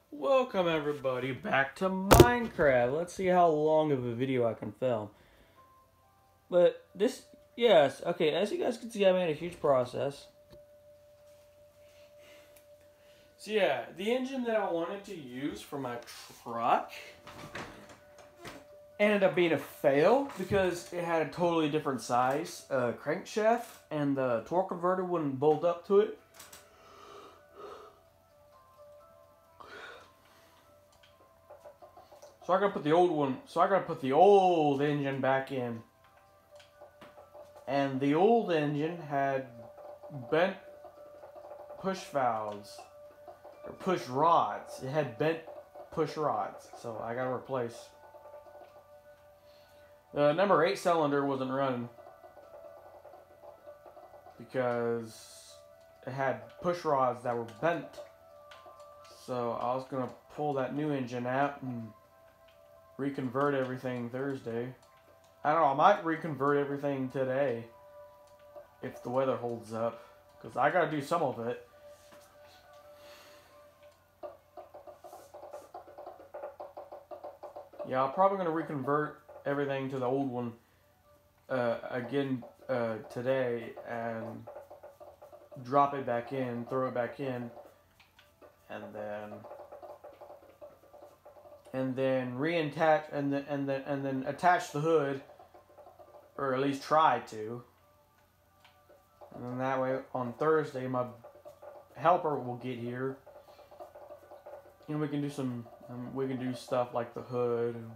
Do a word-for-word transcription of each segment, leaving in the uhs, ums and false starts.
Welcome everybody back to Minecraft. Let's see how long of a video I can film. But this, yes, okay, as you guys can see, I made a huge process. So yeah, the engine that I wanted to use for my truck ended up being a fail because it had a totally different size uh, crankshaft and the torque converter wouldn't bolt up to it. So I gotta put the old one, so I gotta put the old engine back in. And the old engine had bent push valves, or push rods. It had bent push rods, so I gotta replace. The number eight cylinder wasn't running because it had push rods that were bent. So I was gonna pull that new engine out and reconvert everything Thursday. I don't know, I might reconvert everything today if the weather holds up, because I gotta do some of it. Yeah, I'm probably gonna reconvert everything to the old one uh, again uh, today and drop it back in, throw it back in, and then and then reattach and then and then and then attach the hood, or at least try to. And then that way, on Thursday, my helper will get here, and we can do some, um, we can do stuff like the hood. And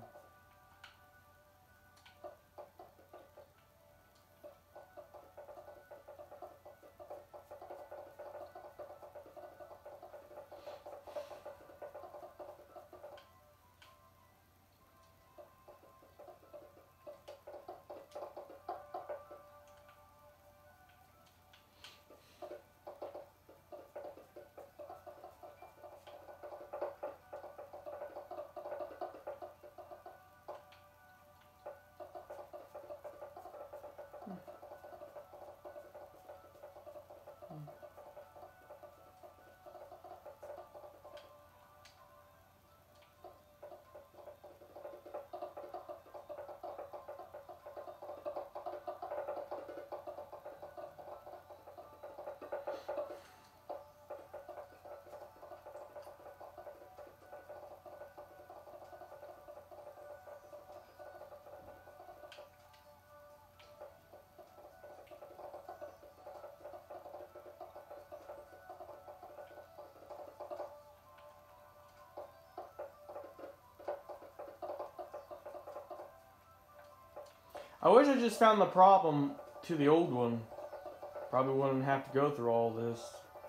I wish I just found the problem to the old one. Probably wouldn't have to go through all this.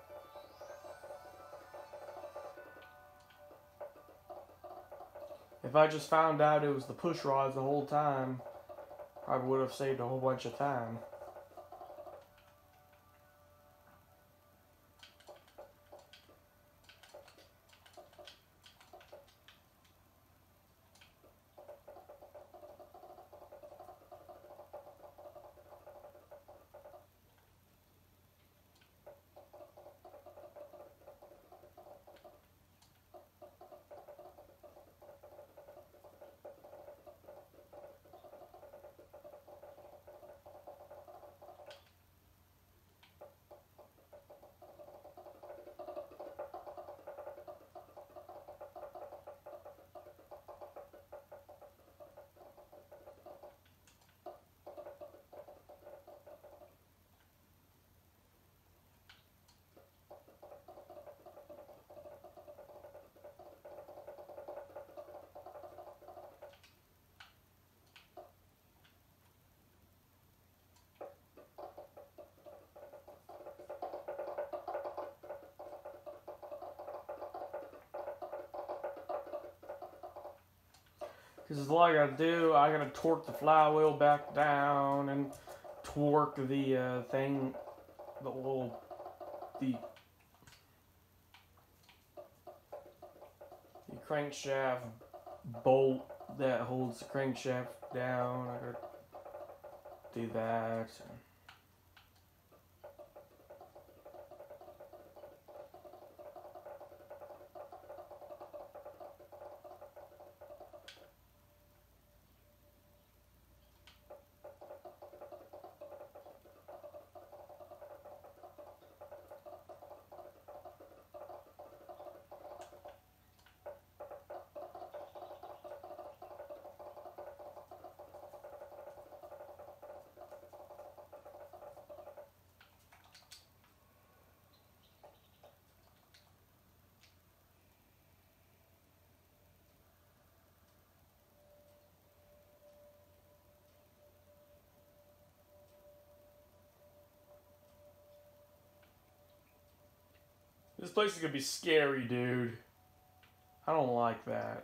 If I just found out it was the push rods the whole time, probably would have saved a whole bunch of time. Because all I gotta do, I gotta torque the flywheel back down and torque the uh, thing, the little, the, the crankshaft bolt that holds the crankshaft down. I gotta do that. This place is gonna be scary, dude. I don't like that.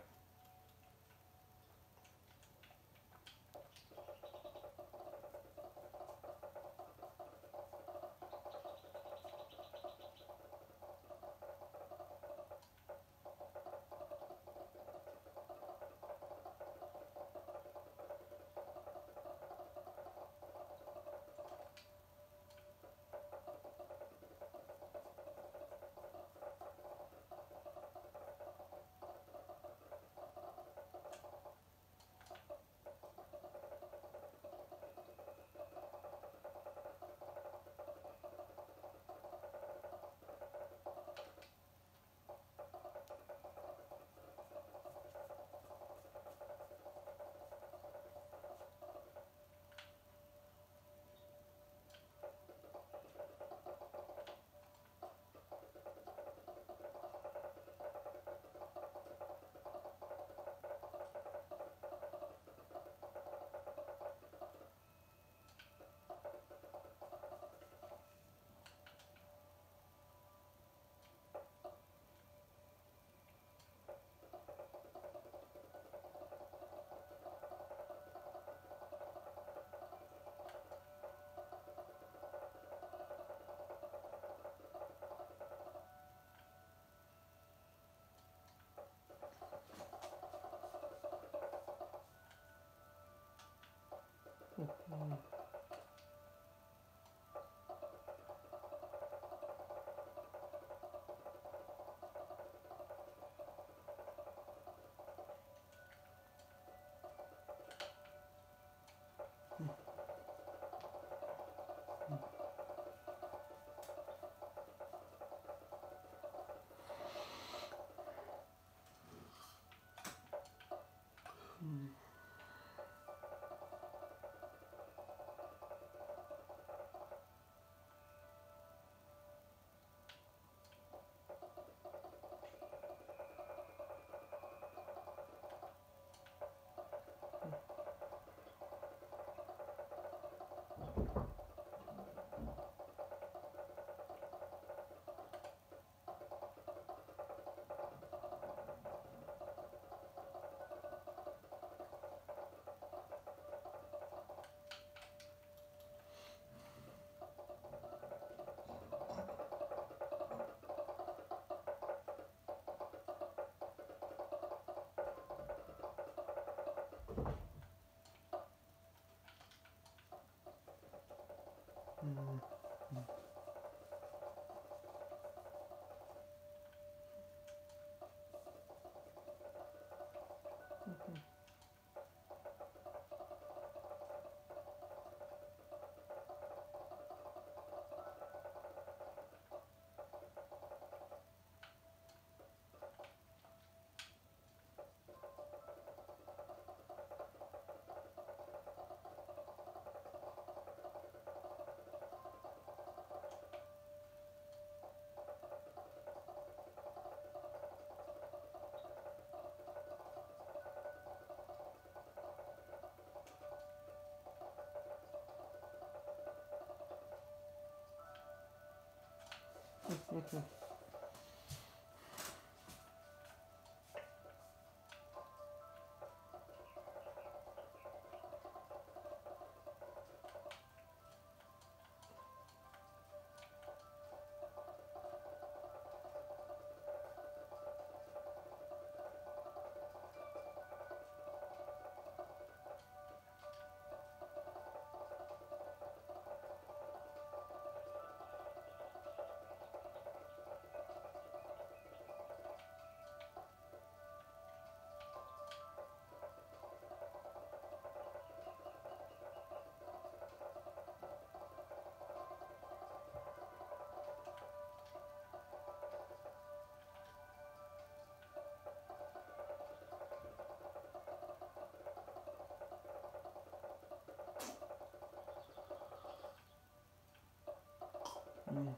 Mm.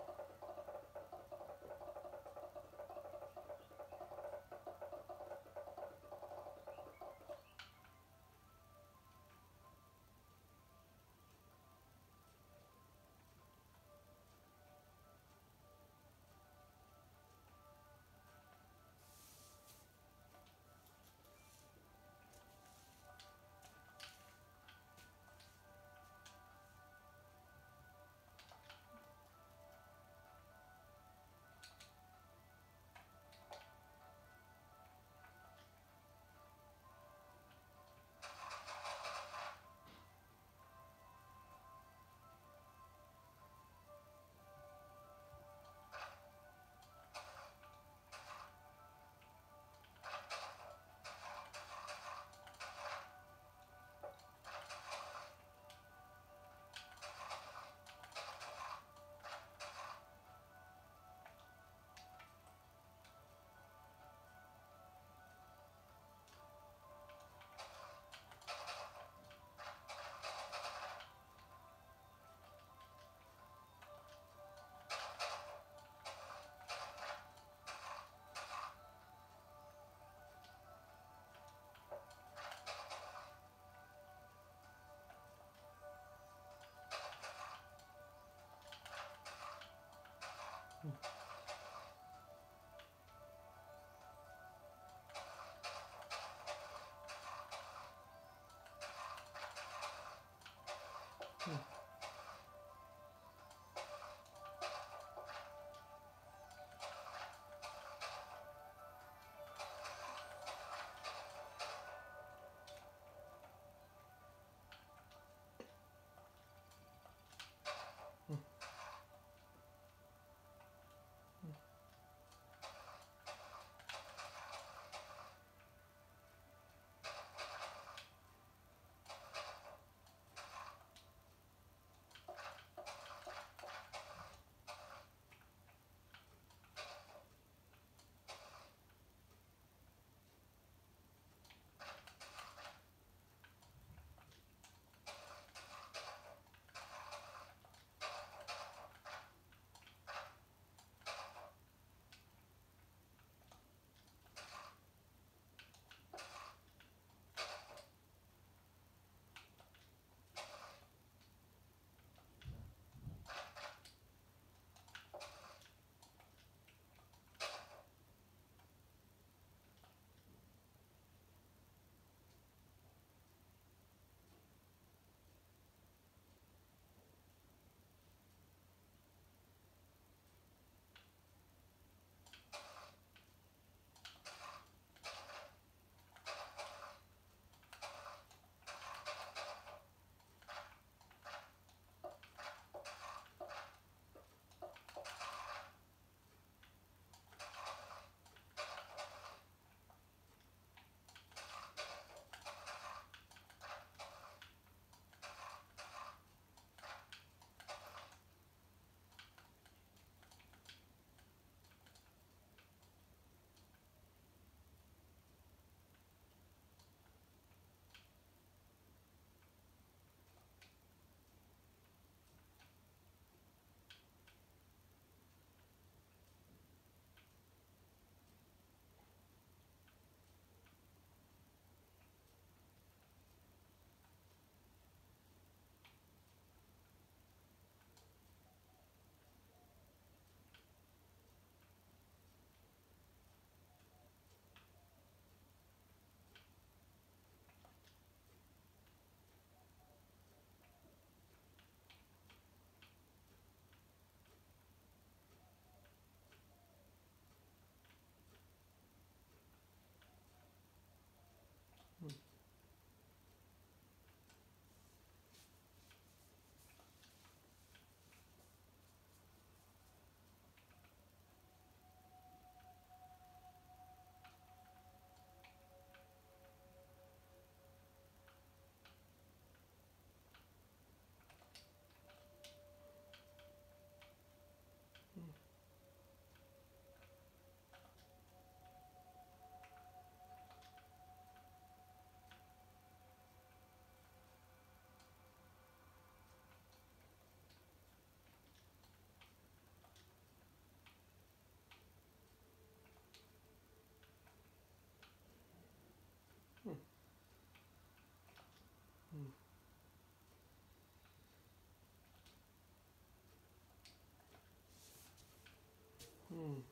Hmm.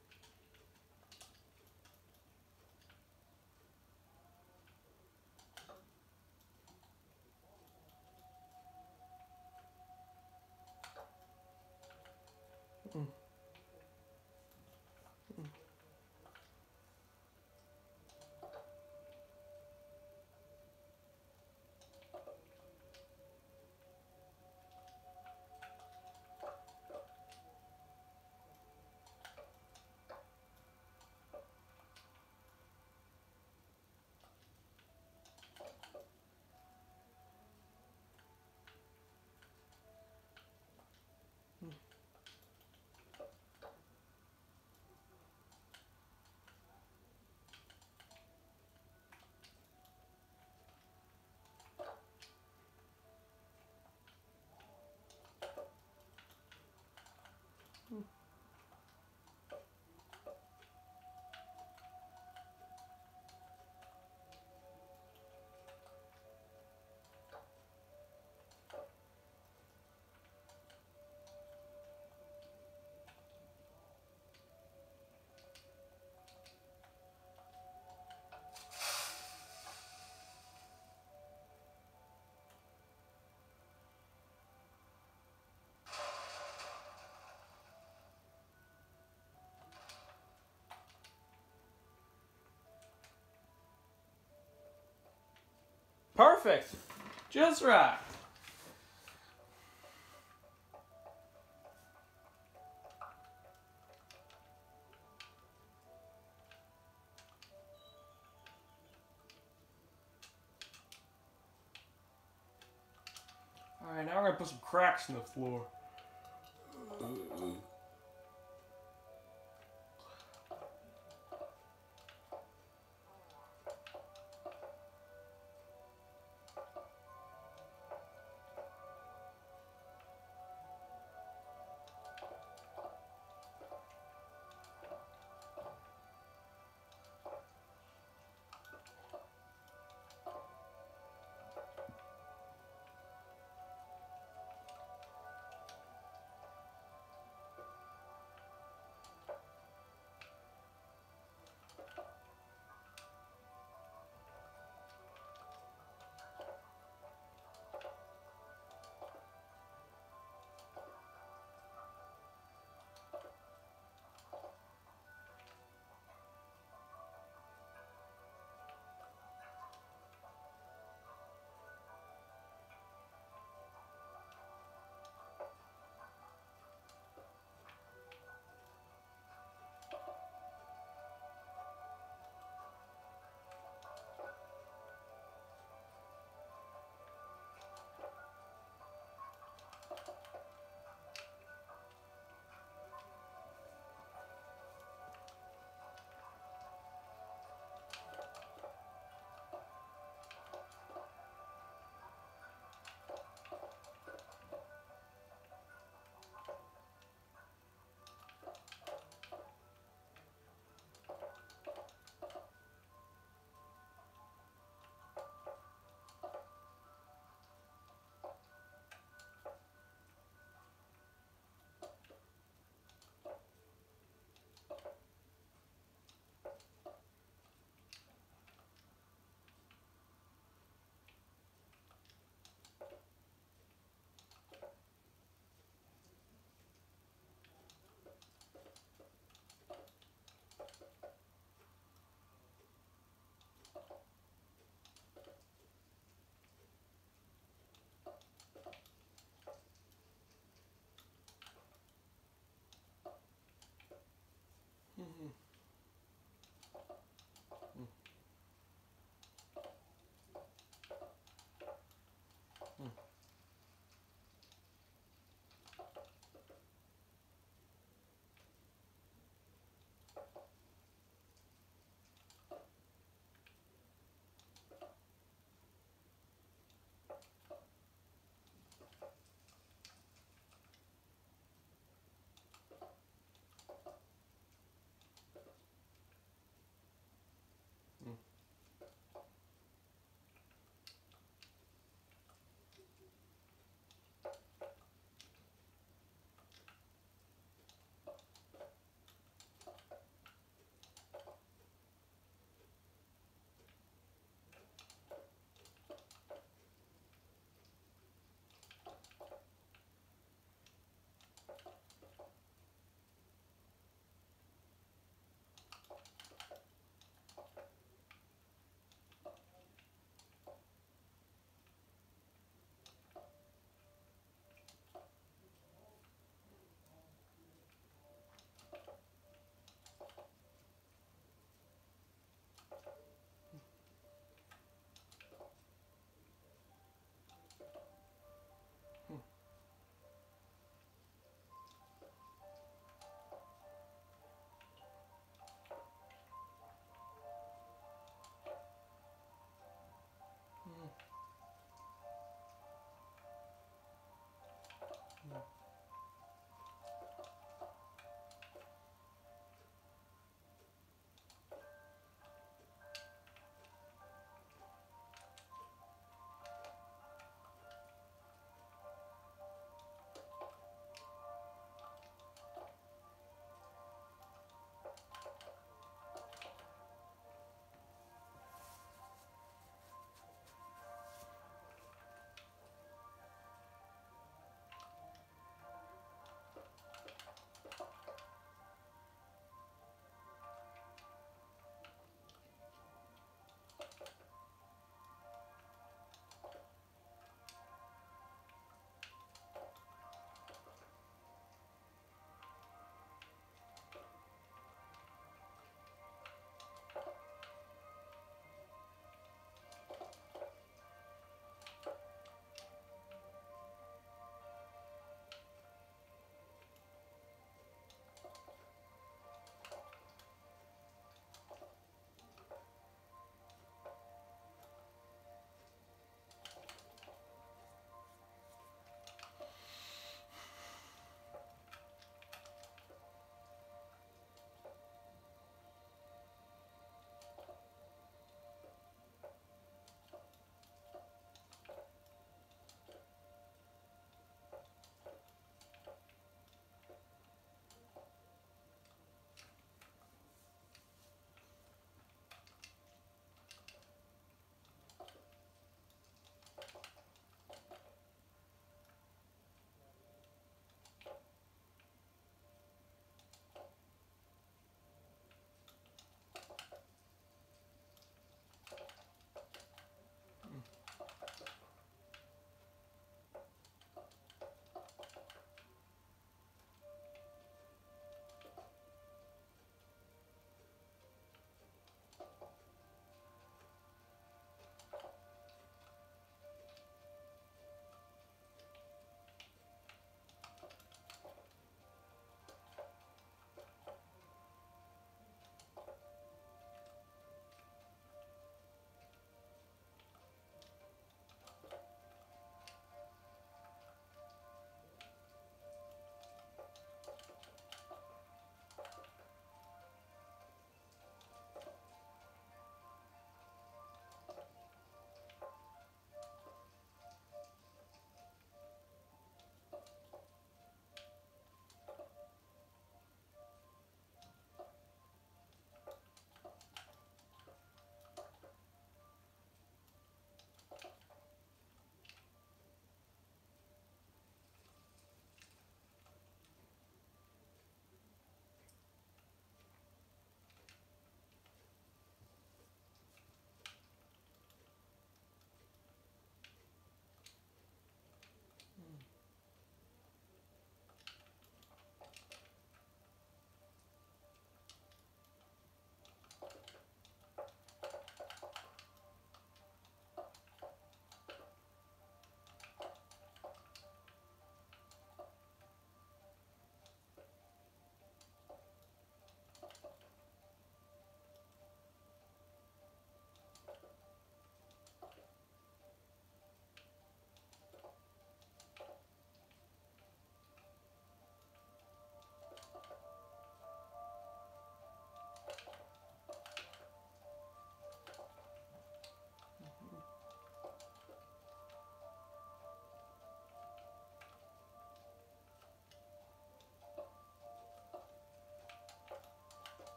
Hmm. Perfect. Just right. Alright, now we're gonna put some cracks in the floor.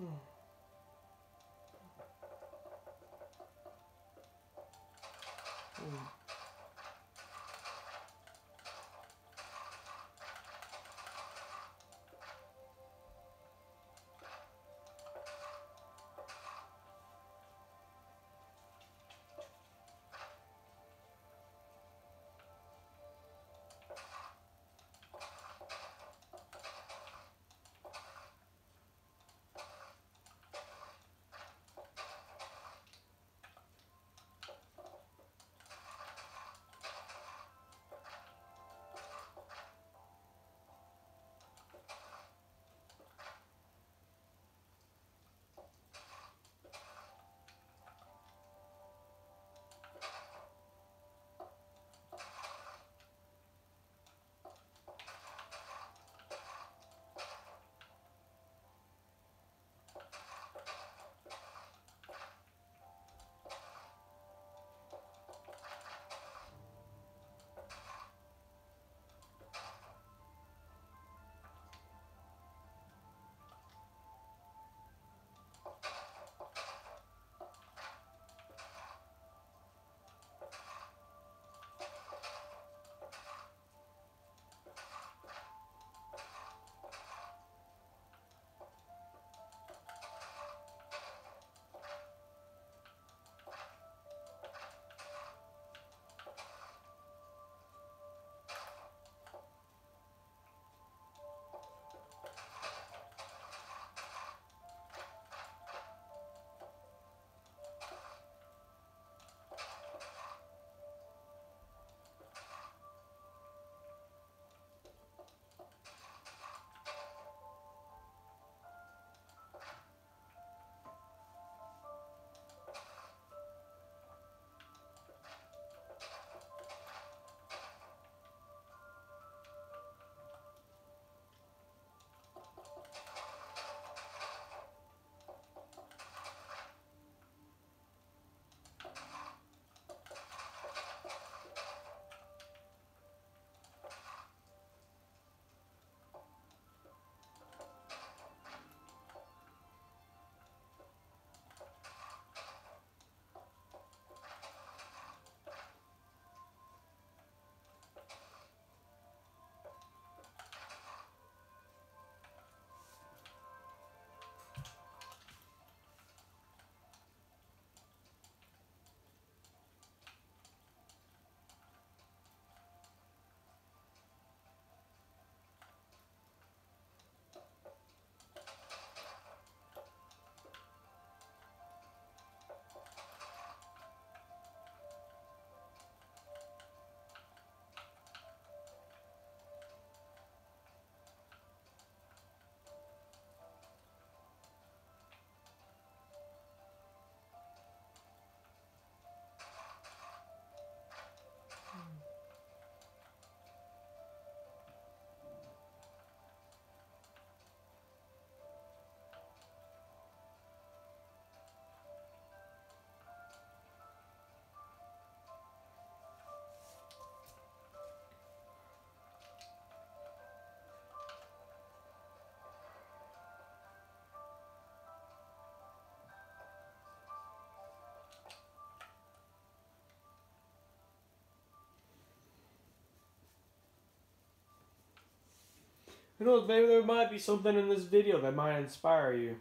Who knows, maybe there might be something in this video that might inspire you.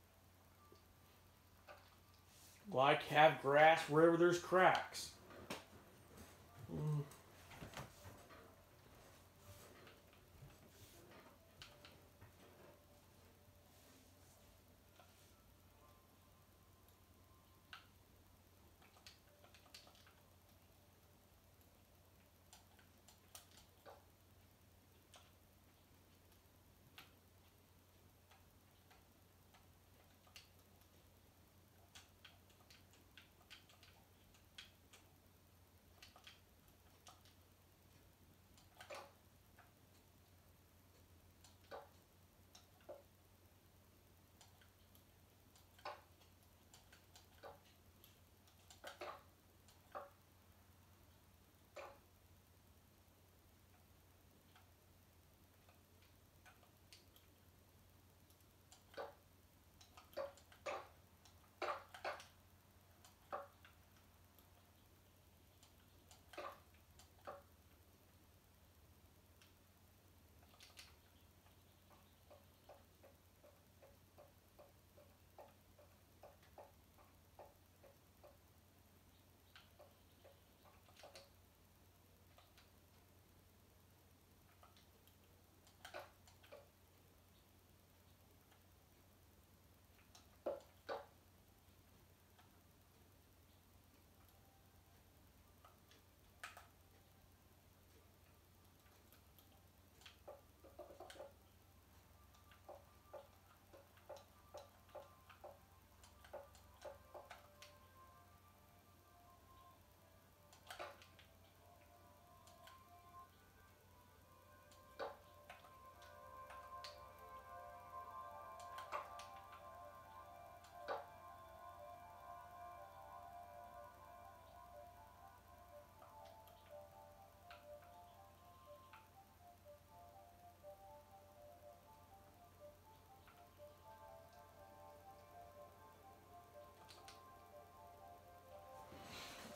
Like have grass wherever there's cracks. Mm.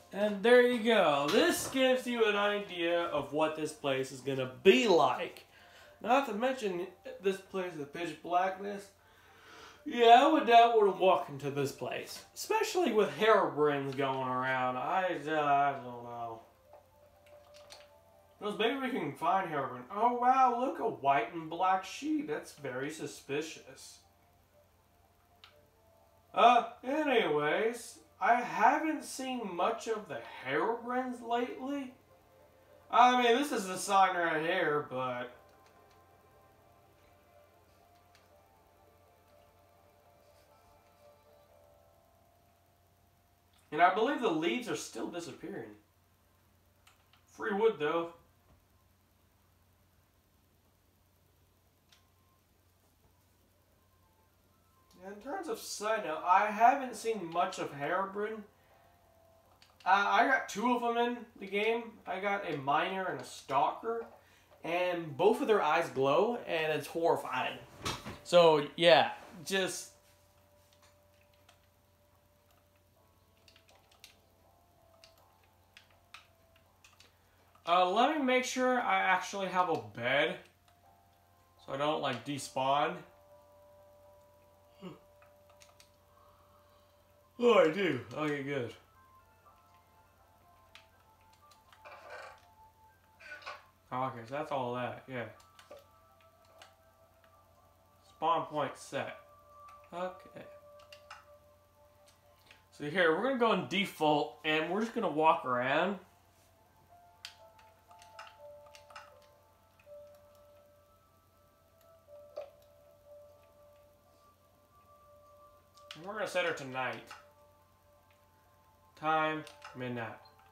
And there you go. This gives you an idea of what this place is going to be like. Not to mention, this place is pitch blackness. Yeah, I would not want to walk into this place. Especially with Herobrines going around. I, uh, I don't know. Because maybe we can find Herobrine. Oh wow, look, a white and black sheep. That's very suspicious. Uh, anyways, I haven't seen much of the Herobrines lately. I mean, this is the sign right here, but... And I believe the leaves are still disappearing. Free wood, though. In terms of side note, I haven't seen much of Herobrine. Uh, I got two of them in the game. I got a miner and a stalker. And both of their eyes glow, and it's horrifying. So, yeah, just... Uh, let me make sure I actually have a bed. So I don't, like, despawn. Oh, I do. Okay, good. Okay, so that's all that, yeah. Spawn point set. Okay. So here, we're gonna go in default, and we're just gonna walk around. And we're gonna set her to night. Time, midnight.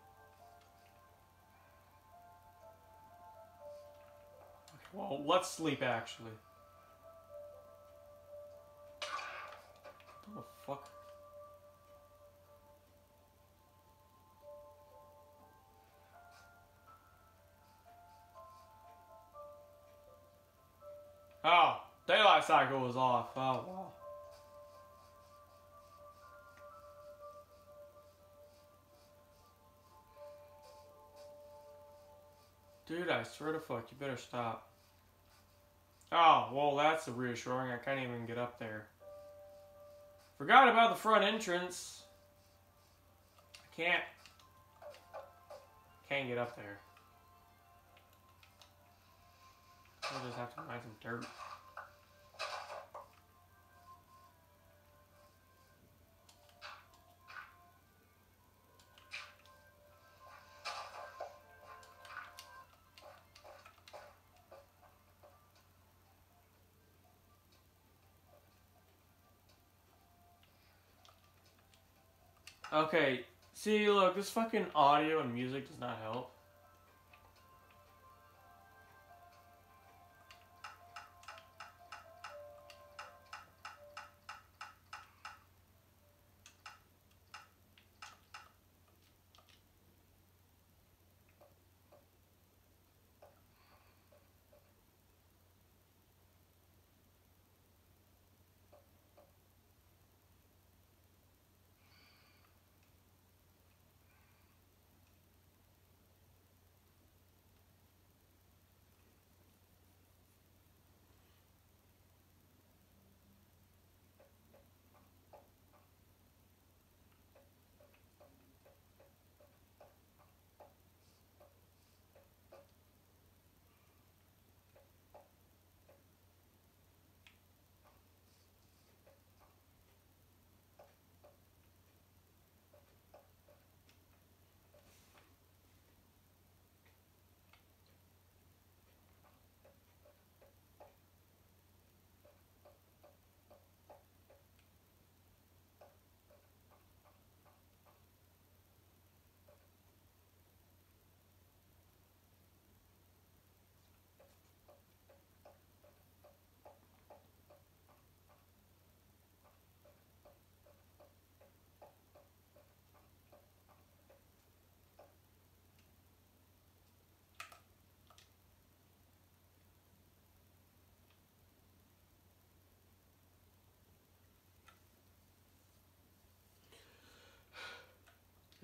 Well, let's sleep, actually. What the fuck? Oh, daylight cycle was off. Oh, wow. Dude, I swear to fuck, you better stop. Oh, well, that's reassuring. I can't even get up there. Forgot about the front entrance. I can't. Can't get up there. I'll just have to find some dirt. Okay, see, look, this fucking audio and music does not help.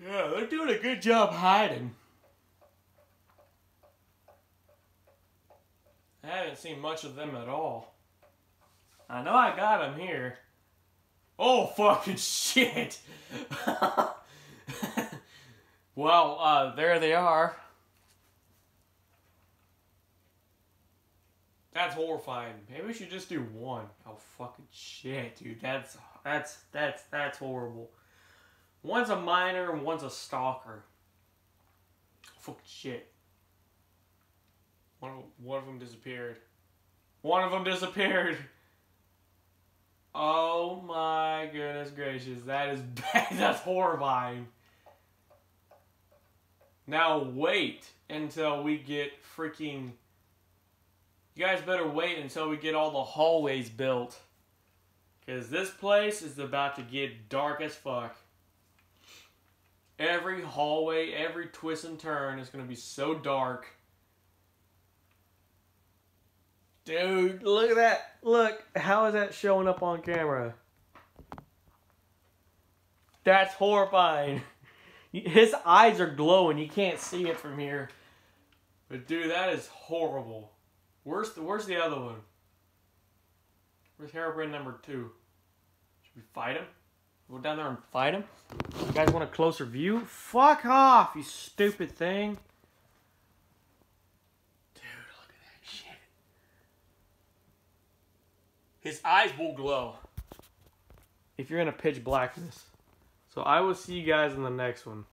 Yeah, they're doing a good job hiding. I haven't seen much of them at all. I know I got them here. Oh, fucking shit! Well, uh, there they are. That's horrifying. Maybe we should just do one. Oh, fucking shit, dude. That's, that's, that's, that's horrible. One's a minor and one's a stalker. Fucking shit. One of, one of them disappeared. One of them disappeared. Oh my goodness gracious. That is bad. That's horrifying. Now wait until we get freaking... You guys better wait until we get all the hallways built. Because this place is about to get dark as fuck. Every hallway, every twist and turn is going to be so dark. Dude, look at that. Look, how is that showing up on camera? That's horrifying. His eyes are glowing. You can't see it from here. But dude, that is horrible. Where's the, where's the other one? Where's Herobrine number two? Should we fight him? Go down there and fight him? You guys want a closer view? Fuck off, you stupid thing. Dude, look at that shit. His eyes will glow if you're in a pitch blackness. So I will see you guys in the next one.